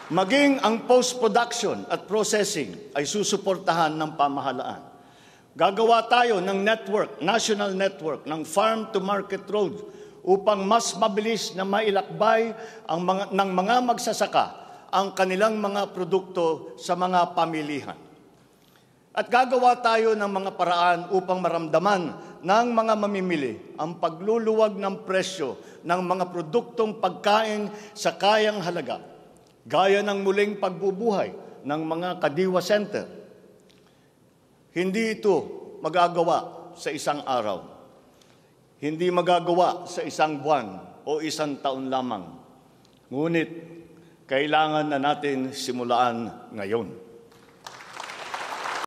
Maging ang post-production at processing ay susuportahan ng pamahalaan. Gagawa tayo ng network, national network, ng farm-to-market road upang mas mabilis na mailakbay ng mga magsasaka ang kanilang mga produkto sa mga pamilihan. At gagawa tayo ng mga paraan upang maramdaman ng mga mamimili ang pagluluwag ng presyo ng mga produktong pagkain sa kayang halaga, gaya ng muling pagbubuhay ng mga Kadiwa Center. Hindi ito magagawa sa isang araw. Hindi magagawa sa isang buwan o isang taon lamang. Ngunit kailangan na natin simulaan ngayon.